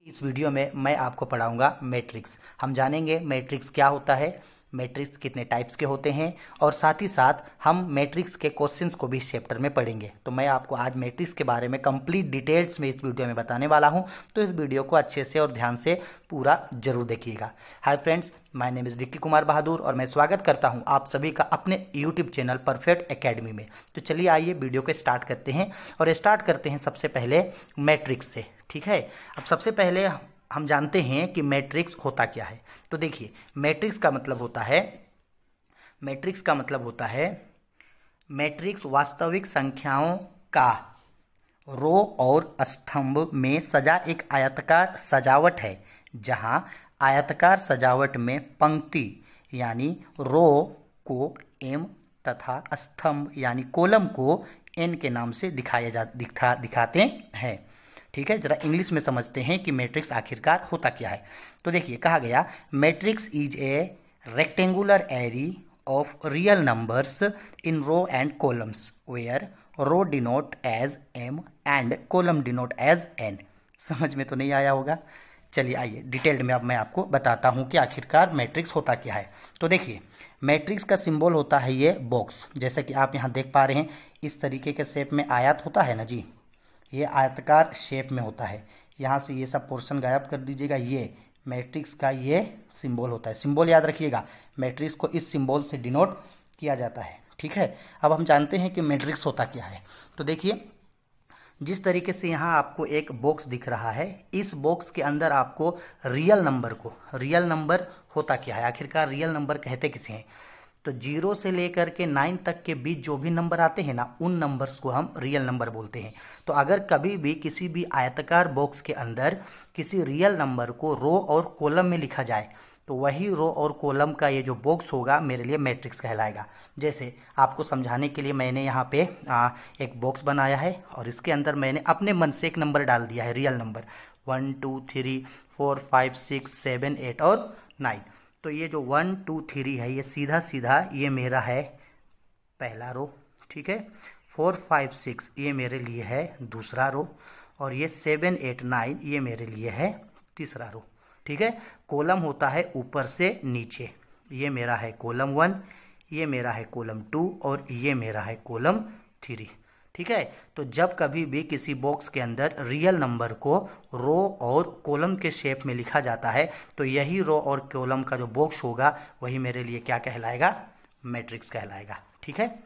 इस वीडियो में मैं आपको पढ़ाऊंगा मैट्रिक्स। हम जानेंगे मैट्रिक्स क्या होता है, मैट्रिक्स कितने टाइप्स के होते हैं और साथ ही साथ हम मैट्रिक्स के क्वेश्चंस को भी इस चैप्टर में पढ़ेंगे। तो मैं आपको आज मैट्रिक्स के बारे में कंप्लीट डिटेल्स में इस वीडियो में बताने वाला हूं, तो इस वीडियो को अच्छे से और ध्यान से पूरा जरूर देखिएगा। Hi friends, my name is Vicky Kumar Bahadur और मैं स्वागत करता हूं आप सभी का अपने यूट्यूब चैनल परफेक्ट एकेडमी में। तो चलिए आइए वीडियो को स्टार्ट करते हैं और स्टार्ट करते हैं सबसे पहले मैट्रिक्स से। ठीक है, अब सबसे पहले हम जानते हैं कि मैट्रिक्स होता क्या है। तो देखिए, मैट्रिक्स का मतलब होता है मैट्रिक्स वास्तविक संख्याओं का रो और स्तंभ में सजा एक आयताकार सजावट है, जहां आयताकार सजावट में पंक्ति यानी रो को m तथा स्तंभ यानी कॉलम को n के नाम से दिखाते हैं। ठीक है, जरा इंग्लिश में समझते हैं कि मैट्रिक्स आखिरकार होता क्या है। तो देखिए, कहा गया matrix is a rectangular array of real numbers in row and columns where row denote as m and column denote as n। समझ में तो नहीं आया होगा। चलिए आइए डिटेल्ड में अब मैं आपको बताता हूं कि आखिरकार मैट्रिक्स होता क्या है। तो देखिए, मैट्रिक्स का सिंबल होता है ये बॉक्स, जैसे कि आप यहाँ देख पा रहे हैं। इस तरीके के शेप में आयत होता है ना जी, ये आयताकार शेप में होता है। यहाँ से ये सब पोर्शन गायब कर दीजिएगा। ये मैट्रिक्स का ये सिंबल होता है। सिंबल याद रखिएगा, मैट्रिक्स को इस सिंबल से डिनोट किया जाता है। ठीक है, अब हम जानते हैं कि मैट्रिक्स होता क्या है। तो देखिए, जिस तरीके से यहाँ आपको एक बॉक्स दिख रहा है, इस बॉक्स के अंदर आपको रियल नंबर होता क्या है, आखिरकार रियल नंबर कहते किसे हैं। तो 0 से लेकर के 9 तक के बीच जो भी नंबर आते हैं ना, उन नंबर्स को हम रियल नंबर बोलते हैं। तो अगर कभी भी किसी भी आयताकार बॉक्स के अंदर किसी रियल नंबर को रो और कॉलम में लिखा जाए, तो वही रो और कॉलम का ये जो बॉक्स होगा मेरे लिए मैट्रिक्स कहलाएगा। जैसे आपको समझाने के लिए मैंने यहाँ पे एक बॉक्स बनाया है और इसके अंदर मैंने अपने मन से एक नंबर डाल दिया है, रियल नंबर 1 2 3 4 5 6 7 8 और 9। तो ये जो 1 2 3 है, ये सीधा सीधा ये मेरा है पहला रो। ठीक है, 4 5 6 ये मेरे लिए है दूसरा रो और ये 7 8 9 ये मेरे लिए है तीसरा रो। ठीक है, कॉलम होता है ऊपर से नीचे। ये मेरा है कॉलम 1, ये मेरा है कॉलम 2 और ये मेरा है कॉलम 3। ठीक है, तो जब कभी भी किसी बॉक्स के अंदर रियल नंबर को रो और कॉलम के शेप में लिखा जाता है, तो यही रो और कॉलम का जो बॉक्स होगा वही मेरे लिए क्या कहलाएगा, मैट्रिक्स कहलाएगा। ठीक है,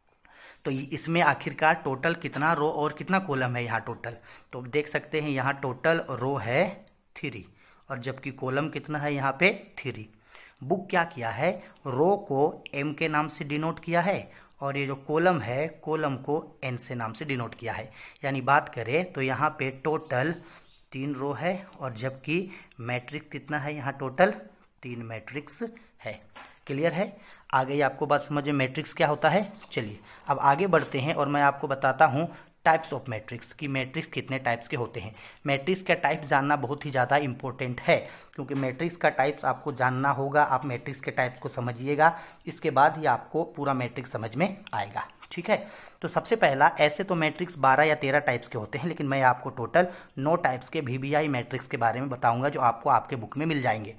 तो इसमें आखिरकार टोटल कितना रो और कितना कॉलम है यहाँ टोटल, तो देख सकते हैं यहाँ टोटल रो है 3 और जबकि कॉलम कितना है यहाँ पे 3। बुक क्या किया है, रो को m के नाम से डिनोट किया है और ये जो कॉलम है, कॉलम को n से नाम से डिनोट किया है। यानी बात करें तो यहाँ पे टोटल 3 रो है और जबकि मैट्रिक्स कितना है, यहाँ टोटल 3 मैट्रिक्स है। क्लियर है, आ गई आपको बात समझ में मैट्रिक्स क्या होता है। चलिए अब आगे बढ़ते हैं और मैं आपको बताता हूँ टाइप्स ऑफ मैट्रिक्स कि मैट्रिक्स कितने टाइप्स के होते हैं। मैट्रिक्स का टाइप जानना बहुत ही ज़्यादा इंपॉर्टेंट है, क्योंकि मैट्रिक्स का टाइप्स आपको जानना होगा। आप मैट्रिक्स के टाइप्स को समझिएगा, इसके बाद ही आपको पूरा मैट्रिक्स समझ में आएगा। ठीक है, तो सबसे पहला, ऐसे तो मैट्रिक्स 12 या 13 टाइप्स के होते हैं, लेकिन मैं आपको टोटल 9 टाइप्स के VBI मैट्रिक्स के बारे में बताऊँगा जो आपको आपके बुक में मिल जाएंगे।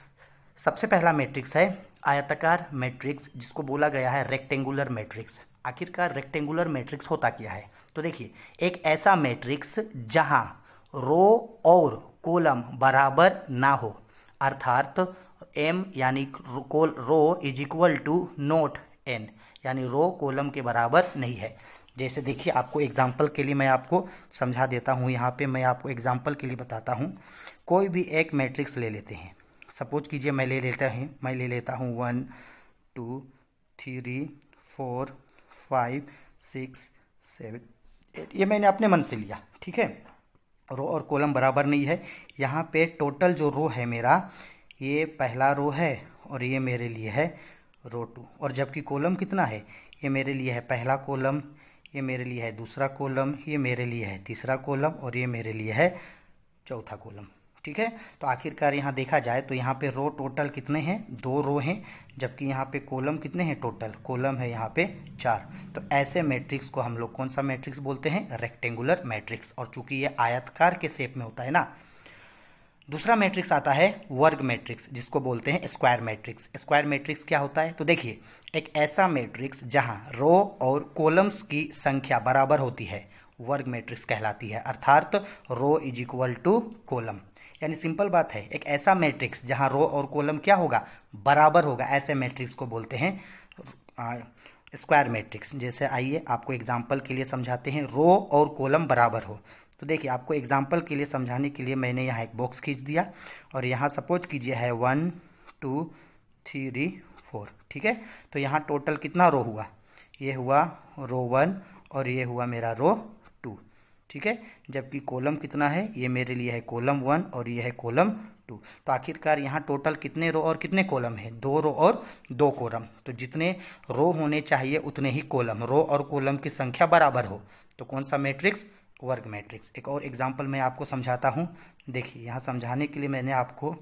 सबसे पहला मैट्रिक्स है आयताकार मैट्रिक्स, जिसको बोला गया है रेक्टेंगुलर मैट्रिक्स। आखिरकार रेक्टेंगुलर मैट्रिक्स होता क्या है, तो देखिए, एक ऐसा मैट्रिक्स जहां रो और कॉलम बराबर ना हो, अर्थात m यानी row is equal to not n, यानी रो कॉलम के बराबर नहीं है। जैसे देखिए, आपको एग्जाम्पल के लिए मैं आपको समझा देता हूँ। यहाँ पे मैं आपको एग्जाम्पल के लिए बताता हूँ। कोई भी एक मैट्रिक्स ले लेते हैं, सपोज कीजिए मैं ले लेता हूँ 1 2 3 4 5 6 7 8, ये मैंने अपने मन से लिया। ठीक है, रो और कॉलम बराबर नहीं है। यहाँ पे टोटल जो रो है मेरा, ये पहला रो है और ये मेरे लिए है रो 2, और जबकि कॉलम कितना है, ये मेरे लिए है पहला कॉलम, ये मेरे लिए है दूसरा कॉलम, ये मेरे लिए है तीसरा कॉलम और ये मेरे लिए है चौथा कॉलम। ठीक है, तो आखिरकार यहाँ देखा जाए तो यहाँ पे रो टोटल कितने हैं, 2 रो हैं, जबकि यहाँ पे कॉलम कितने हैं, टोटल कॉलम है यहाँ पे 4। तो ऐसे मैट्रिक्स को हम लोग कौन सा मैट्रिक्स बोलते हैं, रेक्टेंगुलर मैट्रिक्स। और चूंकि ये आयताकार के शेप में होता है ना, दूसरा मैट्रिक्स आता है वर्ग मैट्रिक्स, जिसको बोलते हैं स्क्वायर मैट्रिक्स। स्क्वायर मैट्रिक्स क्या होता है? तो देखिए, एक ऐसा मैट्रिक्स जहां रो और कॉलम्स की संख्या बराबर होती है वर्ग मैट्रिक्स कहलाती है, अर्थात row is equal to column. यानी सिंपल बात है, एक ऐसा मैट्रिक्स जहां रो और कॉलम क्या होगा? बराबर होगा, ऐसे मैट्रिक्स को बोलते हैं स्क्वायर मैट्रिक्स। जैसे आइए आपको एग्जाम्पल के लिए समझाते हैं, रो और कॉलम बराबर हो। तो देखिए, आपको एग्जाम्पल के लिए समझाने के लिए मैंने यहाँ एक बॉक्स खींच दिया और यहाँ सपोज कीजिए है 1 2 3 4, ठीक है। तो यहाँ टोटल कितना रो हुआ? ये हुआ रो 1 और ये हुआ मेरा रो 2, ठीक है। जबकि कॉलम कितना है? ये मेरे लिए है कॉलम 1 और ये है कॉलम 2। तो आखिरकार यहाँ टोटल कितने रो और कितने कॉलम है? 2 रो और 2 कॉलम। तो जितने रो होने चाहिए उतने ही कॉलम, रो और कॉलम की संख्या बराबर हो। तो कौन सा मैट्रिक्स? वर्ग मैट्रिक्स। एक और एग्जांपल मैं आपको समझाता हूँ। देखिए, यहाँ समझाने के लिए मैंने आपको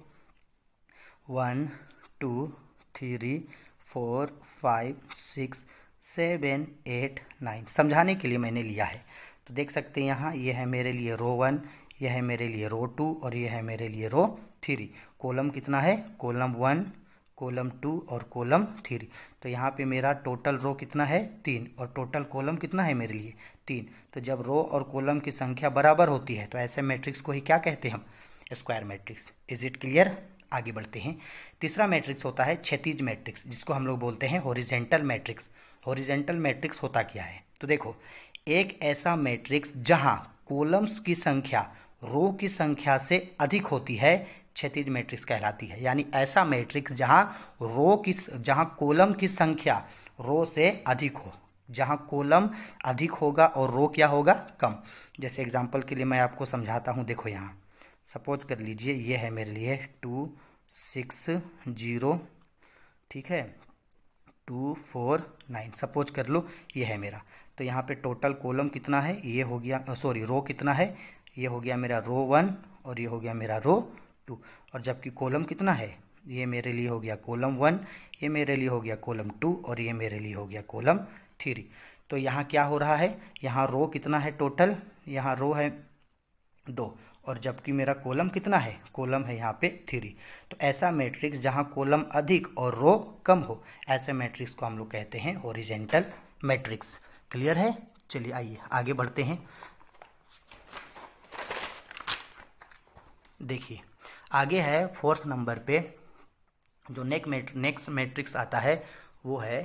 1 2 3 4 5 6 7 8 9 समझाने के लिए मैंने लिया है। तो देख सकते हैं यहाँ ये है मेरे लिए रो 1, यह है मेरे लिए रो 2 और ये है मेरे लिए रो 3। कॉलम कितना है? कॉलम 1, कॉलम 2 और कॉलम 3। तो यहाँ पे मेरा टोटल रो कितना है? 3 और टोटल कॉलम कितना है मेरे लिए? 3। तो जब रो और कॉलम की संख्या बराबर होती है तो ऐसे मैट्रिक्स को ही क्या कहते हैं हम? Square matrix. Is it clear? आगे बढ़ते हैं। तीसरा मैट्रिक्स होता है क्षैतिज मैट्रिक्स, जिसको हम लोग बोलते हैं हॉरिजॉन्टल मैट्रिक्स। हॉरिजॉन्टल मैट्रिक्स होता क्या है? तो देखो, एक ऐसा मैट्रिक्स जहां कॉलम्स की संख्या रो की संख्या से अधिक होती है क्षैतिज मैट्रिक्स कहलाती है। यानी ऐसा मैट्रिक्स जहां कॉलम की संख्या रो से अधिक हो, जहां कॉलम अधिक होगा और रो क्या होगा? कम। जैसे एग्जांपल के लिए मैं आपको समझाता हूं। देखो, यहाँ सपोज कर लीजिए ये है मेरे लिए 2 6 0, ठीक है, 2 4 9 सपोज कर लो ये है मेरा। तो यहाँ पे टोटल कॉलम कितना है? ये हो गया, सॉरी रो कितना है? ये हो गया मेरा रो 1 और ये हो गया मेरा रो 2। और जबकि कॉलम कितना है? ये मेरे लिए हो गया कॉलम 1, ये मेरे लिए हो गया कॉलम 2 और ये मेरे लिए हो गया कॉलम 3। तो यहाँ क्या हो रहा है? यहाँ रो कितना है टोटल? यहाँ रो है 2 और जबकि मेरा कॉलम कितना है? कॉलम है यहाँ पे 3। तो ऐसा मैट्रिक्स जहाँ कॉलम अधिक और रो कम हो, ऐसे मैट्रिक्स को हम लोग कहते हैं हॉरिजॉन्टल मैट्रिक्स। क्लियर है? चलिए आइए आगे बढ़ते हैं। देखिए, आगे है 4th नंबर पे जो नेक्स्ट मैट्रिक्स आता है वो है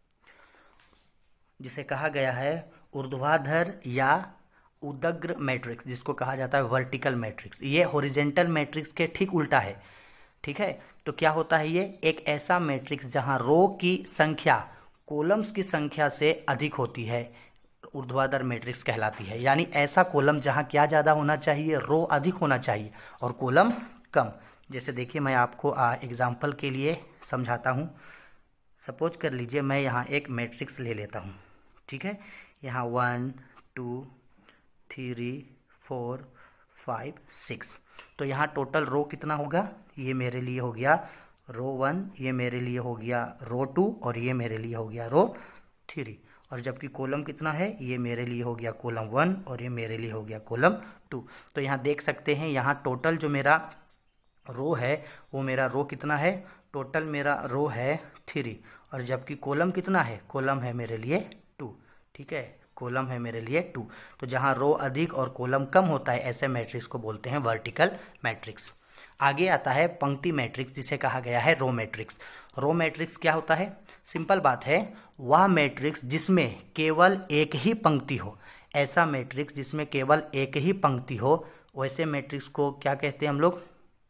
जिसे कहा गया है ऊर्ध्वाधर या उदग्र मैट्रिक्स, जिसको कहा जाता है वर्टिकल मैट्रिक्स। ये हॉरिजॉन्टल मैट्रिक्स के ठीक उल्टा है, ठीक है। तो क्या होता है? ये एक ऐसा मैट्रिक्स जहां रो की संख्या कॉलम्स की संख्या से अधिक होती है, ऊर्ध्वाधर मैट्रिक्स कहलाती है। यानी ऐसा कॉलम जहां क्या ज़्यादा होना चाहिए? रो अधिक होना चाहिए और कॉलम कम। जैसे देखिए, मैं आपको एग्जाम्पल के लिए समझाता हूँ। सपोज कर लीजिए मैं यहाँ एक मैट्रिक्स ले लेता हूँ, ठीक है। यहाँ 1 2 3 4 5 6। तो यहाँ टोटल रो कितना होगा? ये मेरे लिए हो गया रो 1, ये मेरे लिए हो गया रो 2 और ये मेरे लिए हो गया रो 3। और जबकि कॉलम कितना है? ये मेरे लिए हो गया कॉलम 1 और ये मेरे लिए हो गया कॉलम 2। तो यहाँ देख सकते हैं, यहाँ टोटल जो मेरा रो है वो मेरा रो कितना है? टोटल मेरा रो है 3 और जबकि कॉलम कितना है? कॉलम है मेरे लिए 2, ठीक है, कॉलम है मेरे लिए 2। तो जहाँ रो अधिक और कॉलम कम होता है, ऐसे मैट्रिक्स को बोलते हैं वर्टिकल मैट्रिक्स। आगे आता है पंक्ति मैट्रिक्स, जिसे कहा गया है रो मैट्रिक्स। रो मैट्रिक्स क्या होता है? सिंपल बात है, वह मैट्रिक्स जिसमें केवल एक ही पंक्ति हो। ऐसा मैट्रिक्स जिसमें केवल एक ही पंक्ति हो, वैसे मैट्रिक्स को क्या कहते हैं हम लोग?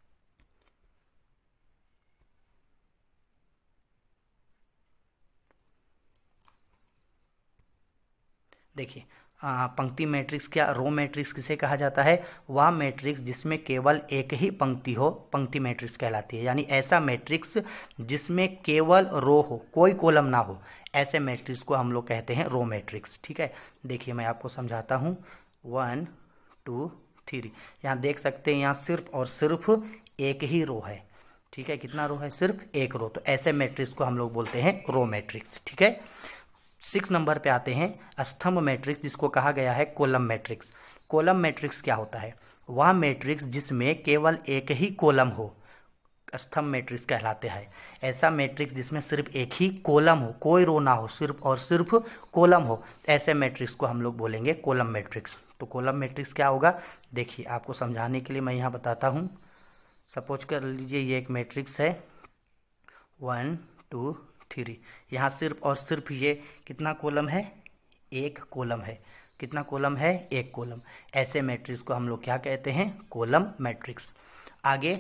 देखिए, पंक्ति मैट्रिक्स क्या, रो मैट्रिक्स किसे कहा जाता है? वह मैट्रिक्स जिसमें केवल एक ही पंक्ति हो, पंक्ति मैट्रिक्स कहलाती है। यानी ऐसा मैट्रिक्स जिसमें केवल रो हो, कोई कॉलम ना हो, ऐसे मैट्रिक्स को हम लोग कहते हैं रो मैट्रिक्स, ठीक है। देखिए मैं आपको समझाता हूँ। 1 2 3, यहाँ देख सकते हैं, यहाँ सिर्फ और सिर्फ एक ही रो है, ठीक है। कितना रो है? सिर्फ एक रो। तो ऐसे मैट्रिक्स को हम लोग बोलते हैं रो मैट्रिक्स, ठीक है। 6 नंबर पे आते हैं स्तंभ मैट्रिक्स, जिसको कहा गया है कॉलम मैट्रिक्स। कॉलम मैट्रिक्स क्या होता है? वह मैट्रिक्स जिसमें केवल एक ही कॉलम हो स्तंभ मैट्रिक्स कहलाते हैं। ऐसा मैट्रिक्स जिसमें सिर्फ एक ही कॉलम हो, कोई रो ना हो, सिर्फ और सिर्फ कॉलम हो, ऐसे मैट्रिक्स को हम लोग बोलेंगे कॉलम मैट्रिक्स। तो कॉलम मैट्रिक्स क्या होगा, देखिए आपको समझाने के लिए मैं यहाँ बताता हूँ। सपोज कर लीजिए ये एक मैट्रिक्स है 1 2 3, यहाँ सिर्फ और सिर्फ ये कितना कॉलम है, एक कॉलम है। कितना कॉलम है, एक कॉलम। ऐसे मैट्रिक्स को हम लोग क्या कहते हैं, कॉलम मैट्रिक्स। आगे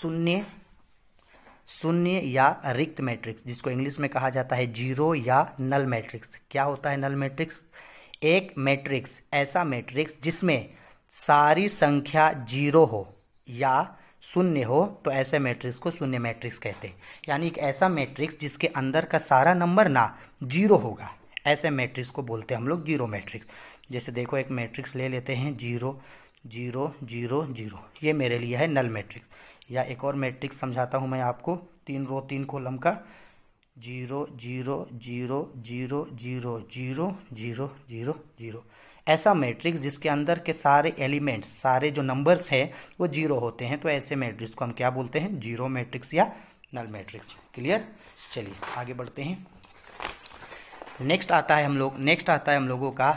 शून्य या रिक्त मैट्रिक्स, जिसको इंग्लिश में कहा जाता है जीरो या नल मैट्रिक्स। क्या होता है नल मैट्रिक्स, एक मैट्रिक्स, ऐसा मैट्रिक्स जिसमें सारी संख्या जीरो हो या शून्य हो, तो ऐसे मैट्रिक्स को शून्य मैट्रिक्स कहते हैं। यानी एक ऐसा मैट्रिक्स जिसके अंदर का सारा नंबर ना जीरो होगा, ऐसे मैट्रिक्स को बोलते हैं हम लोग जीरो मैट्रिक्स। जैसे देखो एक मैट्रिक्स ले लेते हैं 0 0 0 0, ये मेरे लिए है नल मैट्रिक्स। या एक और मैट्रिक्स समझाता हूँ मैं आपको, 3 रो 3 कॉलम का 0 0 0 0 0 0 0 0 0, ऐसा मैट्रिक्स जिसके अंदर के सारे एलिमेंट्स, सारे जो नंबर्स हैं वो जीरो होते हैं, तो ऐसे मैट्रिक्स को हम क्या बोलते हैं, जीरो मैट्रिक्स या नल मैट्रिक्स। क्लियर। चलिए आगे बढ़ते हैं। नेक्स्ट आता है हम लोगों का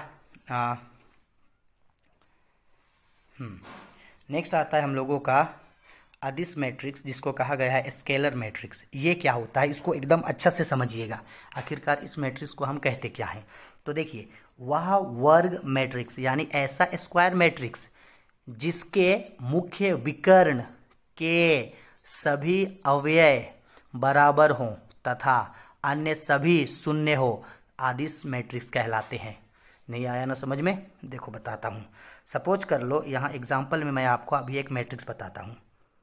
नेक्स्ट आता है हम लोगों का अदिश मैट्रिक्स, जिसको कहा गया है स्केलर मैट्रिक्स। ये क्या होता है, इसको एकदम अच्छा से समझिएगा, आखिरकार इस मैट्रिक्स को हम कहते क्या हैं। तो देखिए, वह वर्ग मैट्रिक्स यानी ऐसा स्क्वायर मैट्रिक्स जिसके मुख्य विकर्ण के सभी अवयव बराबर हों तथा अन्य सभी शून्य हो, अदिश मैट्रिक्स कहलाते हैं। नहीं आया ना समझ में, देखो बताता हूँ। सपोज कर लो, यहाँ एग्जाम्पल में मैं आपको अभी एक मैट्रिक्स बताता हूँ।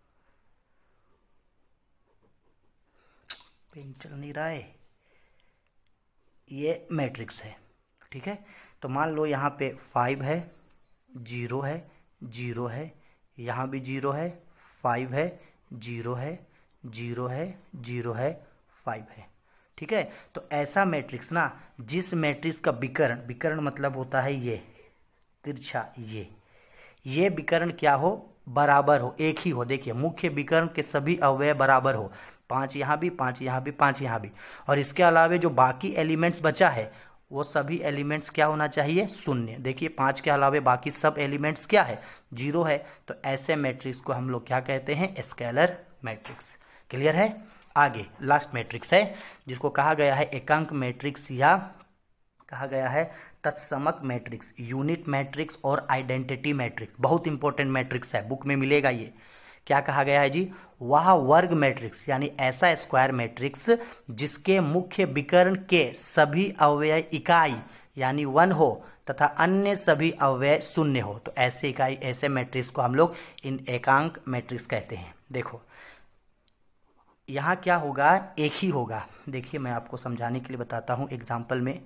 पेन चल नहीं रहा है, ये मैट्रिक्स है, ठीक है। तो मान लो यहाँ पे 5 है, 0 है, 0 है, यहाँ भी 0 है, 5 है, 0 है, 0 है, 0 है, 5 है, ठीक है। तो ऐसा मैट्रिक्स ना, जिस मैट्रिक्स का विकर्ण मतलब होता है ये तिरछा, ये विकर्ण क्या हो, बराबर हो, एक ही हो। देखिए, मुख्य विकर्ण के सभी अवयव बराबर हो, 5 यहाँ भी, 5 यहाँ भी, 5 यहाँ भी, और इसके अलावा जो बाकी एलिमेंट्स बचा है वो सभी एलिमेंट्स क्या होना चाहिए, शून्य। देखिए 5 के अलावा बाकी सब एलिमेंट्स क्या है, जीरो है। तो ऐसे मैट्रिक्स को हम लोग क्या कहते हैं, स्केलर मैट्रिक्स। क्लियर है। आगे लास्ट मैट्रिक्स है जिसको कहा गया है एकांक मैट्रिक्स या कहा गया है तत्समक मैट्रिक्स, यूनिट मैट्रिक्स और आइडेंटिटी मैट्रिक्स। बहुत इंपॉर्टेंट मैट्रिक्स है, बुक में मिलेगा ये। क्या कहा गया है जी, वह वर्ग मैट्रिक्स यानी ऐसा स्क्वायर मैट्रिक्स जिसके मुख्य विकर्ण के सभी अवयव इकाई यानी 1 हो तथा अन्य सभी अवयव शून्य हो, तो ऐसे इकाई, ऐसे मैट्रिक्स को हम लोग इन एकांक मैट्रिक्स कहते हैं। देखो यहाँ क्या होगा, एक ही होगा। देखिए मैं आपको समझाने के लिए बताता हूँ एग्जाम्पल में।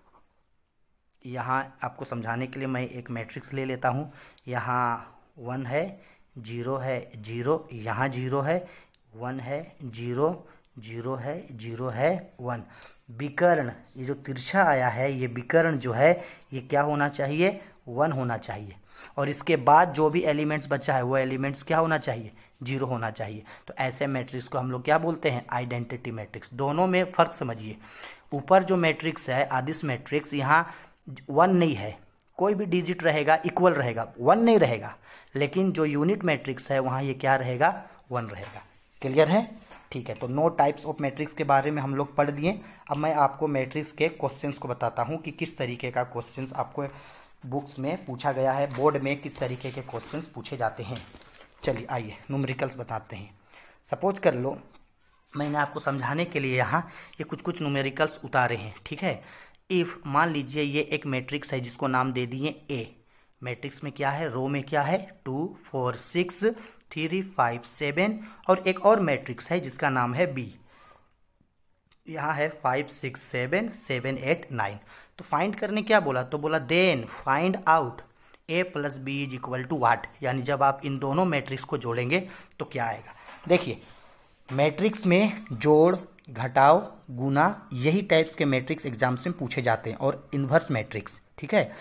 यहाँ आपको समझाने के लिए मैं एक मैट्रिक्स ले लेता हूँ। यहाँ 1 है, 0 है, 0, यहाँ 0 है, 1 है, 0, 0 है, 0 है, 1। विकर्ण ये जो तिरछा आया है, ये विकर्ण जो है ये क्या होना चाहिए, 1 होना चाहिए, और इसके बाद जो भी एलिमेंट्स बचा है वो एलिमेंट्स क्या होना चाहिए, 0 होना चाहिए। तो ऐसे मैट्रिक्स को हम लोग क्या बोलते हैं, आइडेंटिटी मैट्रिक्स। दोनों में फर्क समझिए। ऊपर जो मैट्रिक्स है अदिश मैट्रिक्स, यहाँ 1 नहीं है, कोई भी डिजिट रहेगा इक्वल रहेगा, 1 नहीं रहेगा। लेकिन जो यूनिट मैट्रिक्स है वहाँ ये क्या रहेगा, 1 रहेगा। क्लियर है, ठीक है। तो 9 टाइप्स ऑफ मैट्रिक्स के बारे में हम लोग पढ़ लिए। अब मैं आपको मैट्रिक्स के क्वेश्चंस को बताता हूँ कि किस तरीके का क्वेश्चंस आपको बुक्स में पूछा गया है, बोर्ड में किस तरीके के क्वेश्चंस पूछे जाते हैं। चलिए आइए न्यूमेरिकल्स बताते हैं। सपोज कर लो मैंने आपको समझाने के लिए यहाँ ये कुछ न्यूमेरिकल्स उतारे हैं, ठीक है। इफ़ मान लीजिए ये एक मैट्रिक्स है जिसको नाम दे दिए ए। मैट्रिक्स में क्या है, रो में क्या है, 2 4 6 3 5 7, और एक और मैट्रिक्स है जिसका नाम है बी। यहाँ है 5 6 7 7 8 9। तो फाइंड करने क्या बोला, तो बोला then find out A plus B is equal to what, यानी जब आप इन दोनों मैट्रिक्स को जोड़ेंगे तो क्या आएगा। देखिए मैट्रिक्स में जोड़, घटाव, गुना, यही टाइप्स के मैट्रिक्स एग्जाम्स में पूछे जाते हैं, और इन्वर्स मैट्रिक्स, ठीक है।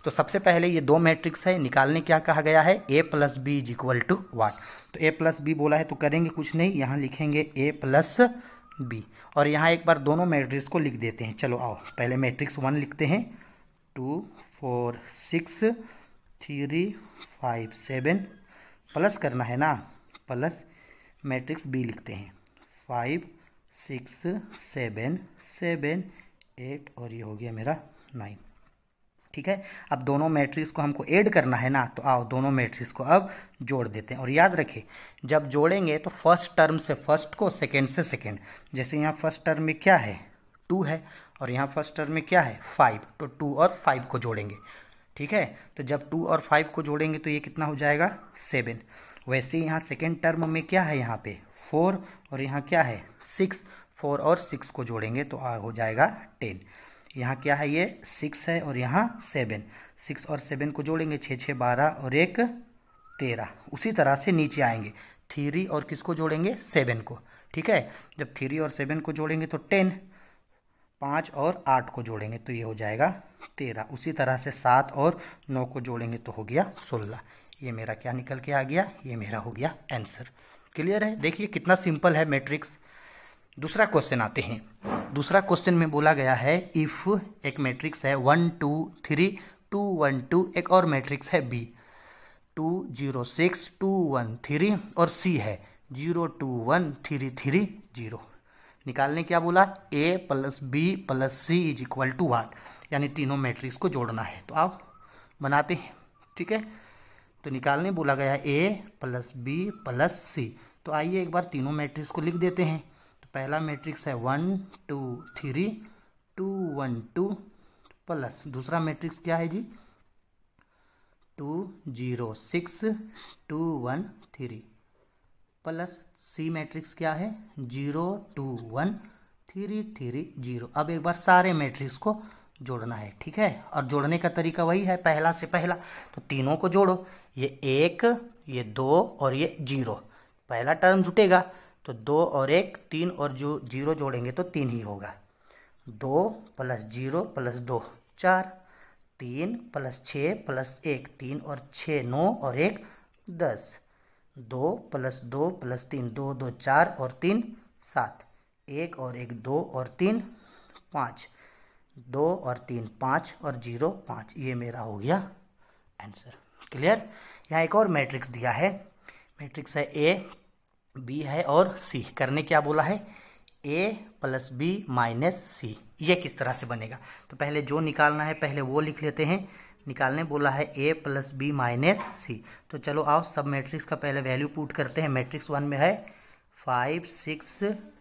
तो सबसे पहले ये दो मैट्रिक्स है, निकालने क्या कहा गया है, A plus B is equal to what. तो ए प्लस बी बोला है तो करेंगे कुछ नहीं, यहाँ लिखेंगे ए प्लस बी, और यहाँ एक बार दोनों मैट्रिक्स को लिख देते हैं। चलो आओ, पहले मैट्रिक्स 1 लिखते हैं, 2 4 6 3 5 7, प्लस करना है ना, प्लस मैट्रिक्स बी लिखते हैं, 5 6 7 7 8 और ये हो गया मेरा 9। ठीक है, अब दोनों मैट्रिक्स को हमको ऐड करना है ना, तो आओ दोनों मैट्रिक्स को अब जोड़ देते हैं। और याद रखें, जब जोड़ेंगे तो फर्स्ट टर्म से फर्स्ट को, सेकेंड से सेकेंड। जैसे यहाँ फर्स्ट टर्म में क्या है, 2 है, और यहाँ फर्स्ट टर्म में क्या है, 5, तो 2 और 5 को जोड़ेंगे। ठीक है, तो जब 2 और 5 को जोड़ेंगे तो ये कितना हो जाएगा, 7। वैसे यहाँ सेकेंड टर्म में क्या है, यहाँ पे 4, और यहाँ क्या है 6, 4 और 6 को जोड़ेंगे तो हो जाएगा 10। यहाँ क्या है, ये 6 है और यहाँ 7, 6 और 7 को जोड़ेंगे, 6 6 12 और 1 13। उसी तरह से नीचे आएंगे, 3 और किसको जोड़ेंगे, 7 को। ठीक है, जब 3 और 7 को जोड़ेंगे तो 10, 5 और 8 को जोड़ेंगे तो ये हो जाएगा 13। उसी तरह से 7 और 9 को जोड़ेंगे तो हो गया 16। ये मेरा क्या निकल के आ गया, ये मेरा हो गया आंसर। क्लियर है, देखिए कितना सिंपल है मैट्रिक्स। दूसरा क्वेश्चन आते हैं। दूसरा क्वेश्चन में बोला गया है, इफ एक मैट्रिक्स है 1 2 3 2 1 2, एक और मैट्रिक्स है बी 2 0 6 2 1 3, और सी है 0 2 1 3 3 0। निकालने क्या बोला, A plus B plus C is equal to what, यानी तीनों मैट्रिक्स को जोड़ना है। तो आओ बनाते हैं। ठीक है, तो निकालने बोला गया है A plus B plus C. तो आइए एक बार तीनों मैट्रिक्स को लिख देते हैं। तो पहला मैट्रिक्स है 1 2 3 2 1 2, प्लस दूसरा मैट्रिक्स क्या है जी, 2 0 6 2 1 3, प्लस सी मैट्रिक्स क्या है 0 2 1 3 3 0। अब एक बार सारे मैट्रिक्स को जोड़ना है। ठीक है, और जोड़ने का तरीका वही है पहला से पहला। तो तीनों को जोड़ो, ये 1 ये 2 और ये 0। पहला टर्म जुटेगा तो 2 और 1 3, और जो 0 जोड़ेंगे तो 3 ही होगा। 2 प्लस 0 प्लस 2 4, 3 प्लस 6 प्लस 1 3 और 6 9 और 1 10, 2 प्लस 2 प्लस 3 2 2 4 और 3 7, 1 और 1 2 और 3 5, 2 और 3 5 और 0 5। ये मेरा हो गया आंसर। क्लियर। यहाँ एक और मैट्रिक्स दिया है, मैट्रिक्स है ए बी है और सी। करने क्या बोला है, A plus B minus C. ये किस तरह से बनेगा, तो पहले जो निकालना है पहले वो लिख लेते हैं। निकालने बोला है A plus B minus C. तो चलो आओ सब मैट्रिक्स का पहले वैल्यू पुट करते हैं। मैट्रिक्स 1 में है 5 6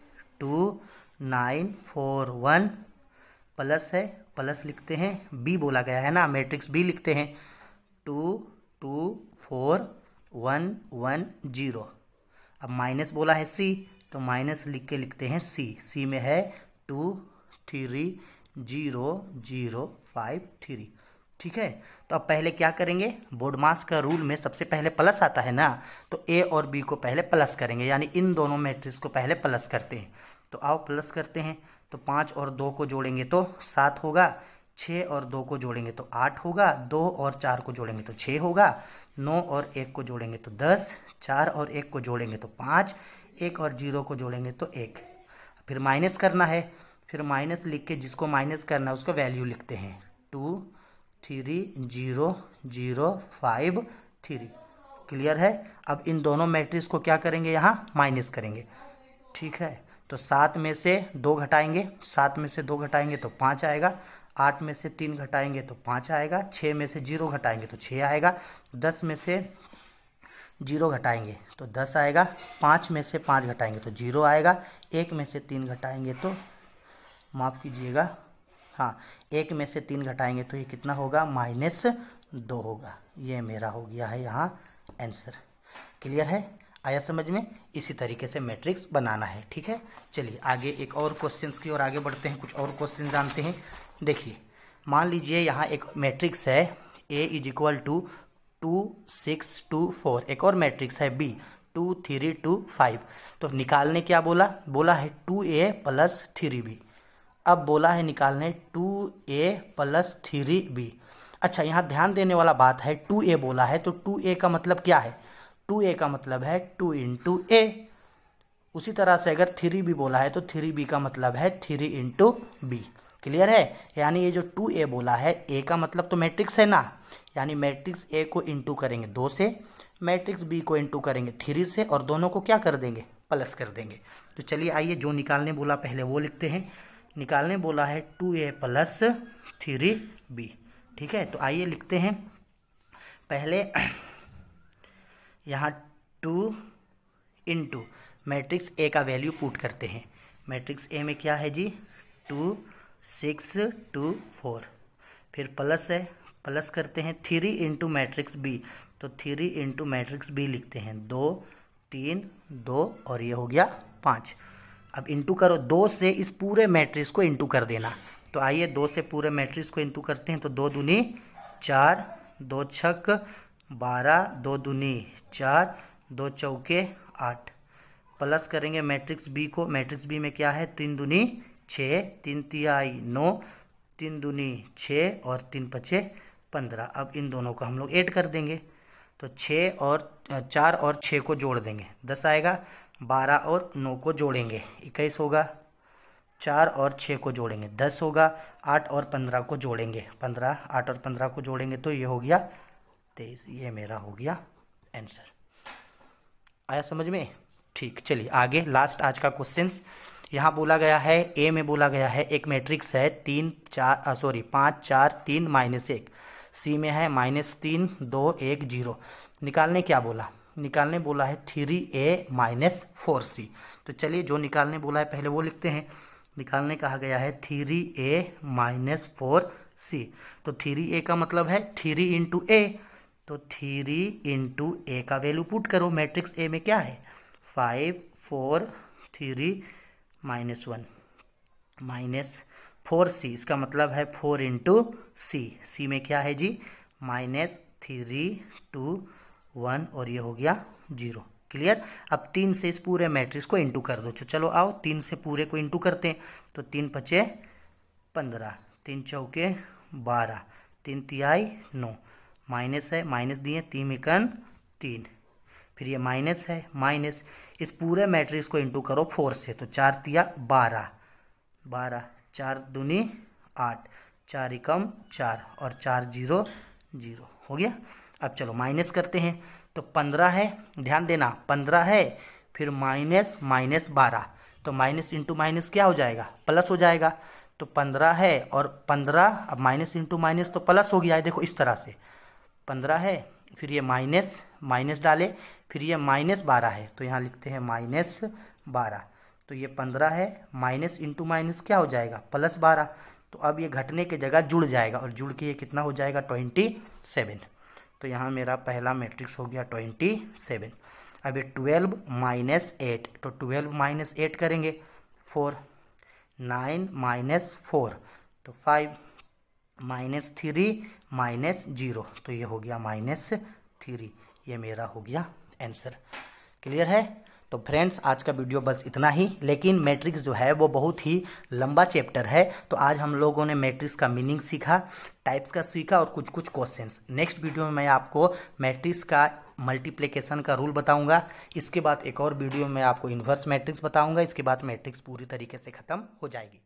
2 9 4 1, प्लस है, प्लस लिखते हैं। बी बोला गया है ना, मैट्रिक्स बी लिखते हैं 2 2 4 1 1 0। अब माइनस बोला है सी, तो माइनस लिख के लिखते हैं सी। सी में है 2 3 0 0 5 3। ठीक है, तो अब पहले क्या करेंगे, बोर्ड मास का रूल में सबसे पहले प्लस आता है ना, तो ए और बी को पहले प्लस करेंगे, यानी इन दोनों मैट्रिक्स को पहले प्लस करते हैं। तो आओ प्लस करते हैं। तो 5 और 2 को जोड़ेंगे तो 7 होगा, 6 और 2 को जोड़ेंगे तो 8 होगा, 2 और 4 को जोड़ेंगे तो 6 होगा, 9 और 1 को जोड़ेंगे तो 10, 4 और 1 को जोड़ेंगे तो 5, 1 और 0 को जोड़ेंगे तो 1। फिर माइनस करना है, फिर माइनस लिख के जिसको माइनस करना है उसको वैल्यू लिखते हैं 2 3 0 0 5 3। क्लियर है। अब इन दोनों मैट्रिक्स को क्या करेंगे, यहाँ माइनस करेंगे। ठीक है, तो 7 में से 2 घटाएंगे, 7 में से 2 घटाएंगे तो 5 आएगा, 8 में से 3 घटाएंगे तो 5 आएगा, 6 में से 0 घटाएंगे तो 6 आएगा, 10 में से 0 घटाएंगे तो 10 आएगा, 5 में से 5 घटाएंगे तो 0 आएगा, 1 में से 3 घटाएंगे तो माफ़ कीजिएगा, हाँ 1 में से 3 घटाएंगे तो ये कितना होगा, -2 होगा। ये मेरा हो गया है यहाँ आंसर। क्लियर है, आया समझ में। इसी तरीके से मैट्रिक्स बनाना है। ठीक है, चलिए आगे एक और क्वेश्चंस की ओर आगे बढ़ते हैं, कुछ और क्वेश्चन जानते हैं। देखिए, मान लीजिए यहाँ एक मैट्रिक्स है ए इज इक्वल टू 2 6 2 4, एक और मैट्रिक्स है बी 2 3 2 5। तो निकालने क्या बोला, बोला है 2a प्लस 3b। अब बोला है निकालने 2a प्लस 3b। अच्छा, यहाँ ध्यान देने वाला बात है, 2a बोला है तो 2a का मतलब क्या है? 2a का मतलब है 2 इंटू ए। उसी तरह से अगर 3b बोला है तो 3b का मतलब है 3 इंटू बी। क्लियर है? यानी ये जो 2a बोला है, a का मतलब तो मैट्रिक्स है ना, यानी मैट्रिक्स a को इंटू करेंगे 2 से, मैट्रिक्स b को इंटू करेंगे 3 से, और दोनों को क्या कर देंगे? प्लस कर देंगे। तो चलिए आइए, जो निकालने बोला पहले वो लिखते हैं। निकालने बोला है 2a प्लस 3b। ठीक है, तो आइए लिखते हैं। पहले यहाँ 2 इंटू मैट्रिक्स ए का वैल्यू पुट करते हैं। मैट्रिक्स ए में क्या है जी? 2 6 2 4। फिर प्लस है, प्लस करते हैं 3 इंटू मैट्रिक्स बी, तो 3 इंटू मैट्रिक्स बी लिखते हैं 2 3 2, और ये हो गया 5। अब इंटू करो 2 से इस पूरे मैट्रिक्स को इंटू कर देना। तो आइए 2 से पूरे मैट्रिक्स को इंटू करते हैं। तो 2 दूनी 4, 2 छक 12, 2 दूनी 4, 2 चौके 8। प्लस करेंगे मैट्रिक्स बी को। मैट्रिक्स बी में क्या है? 3 दूनी 6, 3 तिहाई 9, 3 दूनी 6 और 3 पचे 15। अब इन दोनों को हम लोग ऐड कर देंगे। तो 6 और 4 और 6 को जोड़ देंगे 10 आएगा, 12 और 9 को जोड़ेंगे 21 होगा, 4 और 6 को जोड़ेंगे 10 होगा, 8 और 15 को जोड़ेंगे 15, 8 और 15 को जोड़ेंगे तो ये हो गया 23। ये मेरा हो गया आंसर। आया समझ में? ठीक, चलिए आगे लास्ट आज का क्वेश्चन। यहाँ बोला गया है, ए में बोला गया है एक मैट्रिक्स है 5 4 3 -1। सी में है -3 2 1 0। निकालने क्या बोला? निकालने बोला है 3a - 4c। तो चलिए, जो निकालने बोला है पहले वो लिखते हैं। निकालने कहा गया है 3a - 4c। तो 3a का मतलब है 3 इंटू ए, तो 3 इंटू ए का वैल्यू पुट करो। मैट्रिक्स ए में क्या है? 5 4 3 -1 -4c। इसका मतलब है 4 इंटू सी। सी में क्या है जी? -3 2 1, और ये हो गया 0। क्लियर? अब 3 से इस पूरे मैट्रिक्स को इंटू कर दो। तो चलो आओ 3 से पूरे को इंटू करते हैं। तो 3 पचे 15, 3 चौके 12, 3 तिहाई 9, माइनस है, माइनस दिए 3 एकन 3, फिर ये माइनस है, माइनस इस पूरे मैट्रिक्स को इंटू करो 4 से। तो 4 तिया 12, 12 4 दूनी 8, 4 एकम 4 और 4 0 0 हो गया। अब चलो माइनस करते हैं। तो 15 है, ध्यान देना 15 है, फिर माइनस माइनस 12, तो माइनस इंटू माइनस क्या हो जाएगा? प्लस हो जाएगा। तो 15 है और 15, अब माइनस इंटू माइनस तो प्लस हो गया है। देखो इस तरह से 15 है, फिर ये माइनस माइनस डाले, फिर ये -12 है, तो यहाँ लिखते हैं -12। तो ये 15 है, माइनस इंटू माइनस क्या हो जाएगा? +12। तो अब ये घटने की जगह जुड़ जाएगा, और जुड़ के ये कितना हो जाएगा? 27। तो यहाँ मेरा पहला मैट्रिक्स हो गया 27। अब ये 12 - 8, तो 12 - 8 करेंगे 4, 9 - 4 तो 5, -3 - 0, तो ये हो गया -3। ये मेरा हो गया आंसर। क्लियर है? तो फ्रेंड्स, आज का वीडियो बस इतना ही। लेकिन मैट्रिक्स जो है वो बहुत ही लंबा चैप्टर है, तो आज हम लोगों ने मैट्रिक्स का मीनिंग सीखा, टाइप्स का सीखा और कुछ कुछ क्वेश्चंस। नेक्स्ट वीडियो में मैं आपको मैट्रिक्स का मल्टीप्लिकेशन का रूल बताऊंगा। इसके बाद एक और वीडियो में आपको इन्वर्स मैट्रिक्स बताऊंगा। इसके बाद मैट्रिक्स पूरी तरीके से ख़त्म हो जाएगी।